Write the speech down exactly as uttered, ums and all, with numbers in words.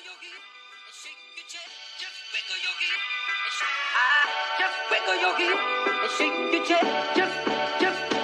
your hip and shake your chest. Just wiggle your hip and shake. Ah, just wiggle your hip and shake your chest. Just, just.